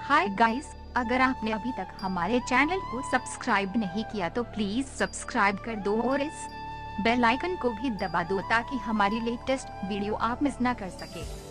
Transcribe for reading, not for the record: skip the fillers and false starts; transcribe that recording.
Hi guys, अगर आपने अभी तक हमारे चैनल को सब्सक्राइब नहीं किया तो प्लीज सब्सक्राइब कर दो और इस बेल आइकन को भी दबा दो ताकि हमारी लेटेस्ट वीडियो आप मिस ना कर सके।